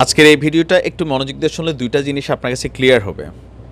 আজকের এই ভিডিওটা একটু মনোযোগ দিয়ে শুনলে দুইটা জিনিস আপনার কাছে ক্লিয়ার হবে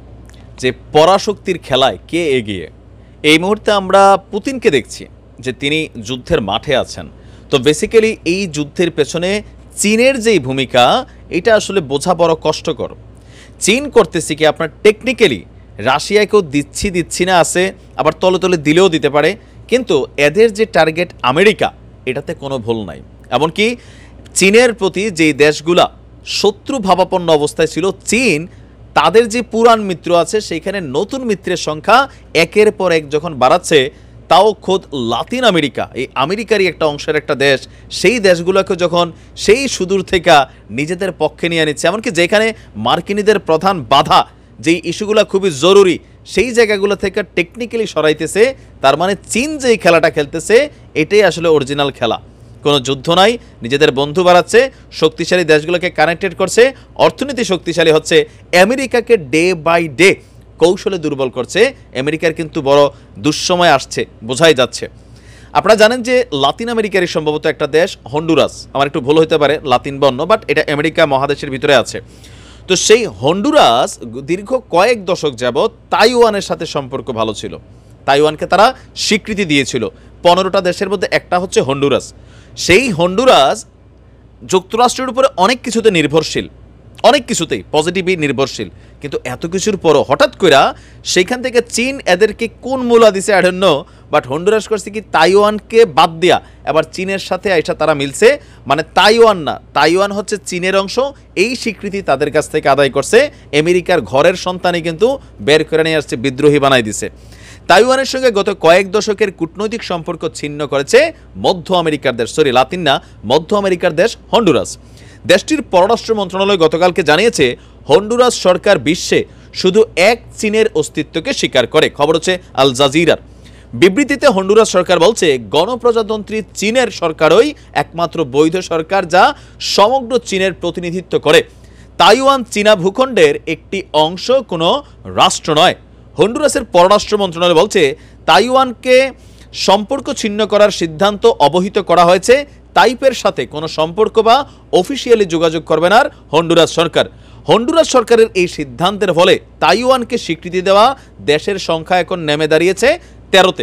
যে পরাশক্তির খেলায় কে এগিয়ে। এই মুহূর্তে আমরা পুতিনকে দেখছি যে তিনি যুদ্ধের মাঠে আছেন। তো বেসিক্যালি এই যুদ্ধের পেছনে চীনের যেই ভূমিকা, এটা আসলে বোঝা বড় কষ্টকর। চীন করতেছে কি, আপনার টেকনিক্যালি রাশিয়াকেও দিচ্ছি না আছে, আবার তলে তলে দিলেও দিতে পারে, কিন্তু এদের যে টার্গেট আমেরিকা, এটাতে কোনো ভুল নাই। এমনকি চীনের প্রতি যেই দেশগুলা শত্রু ভাবাপন্ন অবস্থায় ছিল, চীন তাদের যে পুরান মিত্র আছে সেইখানে নতুন মিত্রের সংখ্যা একের পর এক যখন বাড়াচ্ছে, তাও খোদ লাতিন আমেরিকা, এই আমেরিকারই একটা অংশের একটা দেশ, সেই দেশগুলোকে যখন সেই সুদূর থেকে নিজেদের পক্ষে নিয়ে নিচ্ছে, এমনকি যেখানে মার্কিনীদের প্রধান বাধা, যেই ইস্যুগুলো খুবই জরুরি, সেই জায়গাগুলো থেকে টেকনিক্যালি সরাইতেছে। তার মানে চীন যেই খেলাটা খেলতেছে, এটাই আসলে অরিজিনাল খেলা। কোনো যুদ্ধ নাই, নিজেদের বন্ধু বাড়াচ্ছে, শক্তিশালী দেশগুলোকে কানেক্টেড করছে, অর্থনীতি শক্তিশালী হচ্ছে, আমেরিকাকে ডে বাই ডে কৌশলে দুর্বল করছে। আমেরিকার কিন্তু বড় দুঃসময় আসছে, বোঝাই যাচ্ছে। আপনারা জানেন যে লাতিন আমেরিকারই সম্ভবত একটা দেশ হন্ডুরাস, আমার একটু ভুল হতে পারে লাতিন বর্ণ, বাট এটা আমেরিকা মহাদেশের ভিতরে আছে। তো সেই হন্ডুরাস দীর্ঘ কয়েক দশক যাবৎ তাইওয়ানের সাথে সম্পর্ক ভালো ছিল। তাইওয়ানকে তারা স্বীকৃতি দিয়েছিল। 15টা দেশের মধ্যে একটা হচ্ছে হন্ডুরাস। সেই হন্ডুরাস যুক্তরাষ্ট্রের উপরে অনেক কিছুতে নির্ভরশীল, অনেক কিছুতেই পজিটিভই নির্ভরশীল, কিন্তু এত কিছুর পরও হঠাৎ করে সেইখান থেকে চীন এদেরকে কোন মূলা দিছে I don't know, but Honduras করছে কি তাইওয়ানকে বাদ দিয়া এবার চীনের সাথে আইসা তারা মিলছে। মানে তাইওয়ান না, তাইওয়ান হচ্ছে চীনের অংশ, এই স্বীকৃতি তাদের কাছ থেকে আদায় করছে। আমেরিকার ঘরের সন্তানই কিন্তু বের করে নিয়ে আসছে, বিদ্রোহী বানাই দিছে। তাইওয়ানের সঙ্গে গত কয়েক দশকের কূটনৈতিক সম্পর্ক ছিন্ন করেছে মধ্য আমেরিকার দেশ, লাতিন না, মধ্য আমেরিকার দেশ হন্ডুরাস। দেশটির পররাষ্ট্র মন্ত্রণালয় গতকালকে জানিয়েছে, হন্ডুরাস সরকার বিশ্বে শুধু এক চীনের অস্তিত্বকে স্বীকার করে। খবর হচ্ছে আল জাজিরার। বিবৃতিতে হন্ডুরাস সরকার বলছে, গণপ্রজাতন্ত্রী চীনের সরকারই একমাত্র বৈধ সরকার যা সমগ্র চীনের প্রতিনিধিত্ব করে। তাইওয়ান চীনা ভূখণ্ডের একটি অংশ, কোনো রাষ্ট্র নয়। হন্ডুরাসের পররাষ্ট্র মন্ত্রণালয় বলছে, তাইওয়ানকে সম্পর্ক ছিন্ন করার সিদ্ধান্ত অবহিত করা হয়েছে। তাইপের সাথে কোনো সম্পর্ক বা অফিসিয়ালি যোগাযোগ করবে না হন্ডুরাস সরকার। হন্ডুরাস সরকারের এই সিদ্ধান্তের ফলে তাইওয়ানকে স্বীকৃতি দেওয়া দেশের সংখ্যা এখন নেমে দাঁড়িয়েছে 13তে।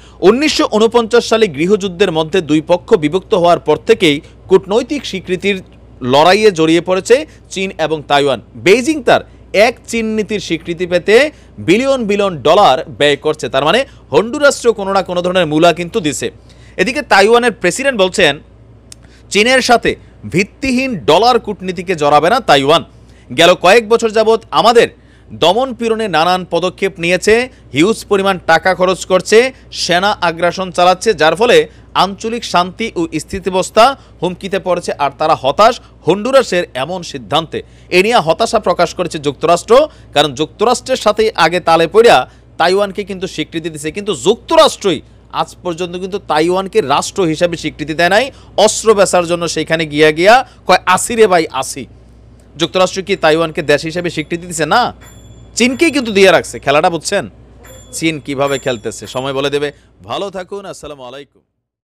1949 সালে গৃহযুদ্ধের মধ্যে দুই পক্ষ বিভক্ত হওয়ার পর থেকেই কূটনৈতিক স্বীকৃতির লড়াইয়ে জড়িয়ে পড়েছে চীন এবং তাইওয়ান। বেইজিং তার এক চীন নীতির স্বীকৃতি পেতে বিলিয়ন বিলিয়ন ডলার ব্যয় করছে। তার মানে হন্ডুরাসও কোনো না কোনো ধরনের মূলা কিন্তু দিছে। এদিকে তাইওয়ানের প্রেসিডেন্ট বলছেন, চীনের সাথে ভিত্তিহীন ডলার কূটনীতিকে জড়াবে না তাইওয়ান। গেল কয়েক বছর যাবৎ আমাদের দমন পীড়নে নানান পদক্ষেপ নিয়েছে, হিউজ পরিমাণ টাকা খরচ করছে, সেনা আগ্রাসন চালাচ্ছে, যার ফলে আঞ্চলিক শান্তি ও স্থিতাবস্থা হুমকিতে পড়েছে। আর তারা হতাশ হন্ডুরাসের এমন সিদ্ধান্তে। এ নিয়ে হতাশা প্রকাশ করেছে যুক্তরাষ্ট্র, কারণ যুক্তরাষ্ট্রের সাথে আগে তালে পড়িয়া তাইওয়ানকে কিন্তু স্বীকৃতি দিছে, কিন্তু যুক্তরাষ্ট্রই আজ পর্যন্ত কিন্তু তাইওয়ানকে রাষ্ট্র হিসাবে স্বীকৃতি দেয় নাই। অস্ত্র বেচার জন্য সেখানে গিয়া কয় আসি রে ভাই আসি। যুক্তরাষ্ট্র কি তাইওয়ানকে দেশ হিসেবে স্বীকৃতি দিছে? না, চীনকেই কিন্তু দিয়ে রাখছে। খেলাটা বুঝছেন চীন কিভাবে খেলতেছে, সময় বলে দেবে। ভালো থাকুন, আসসালামু আলাইকুম।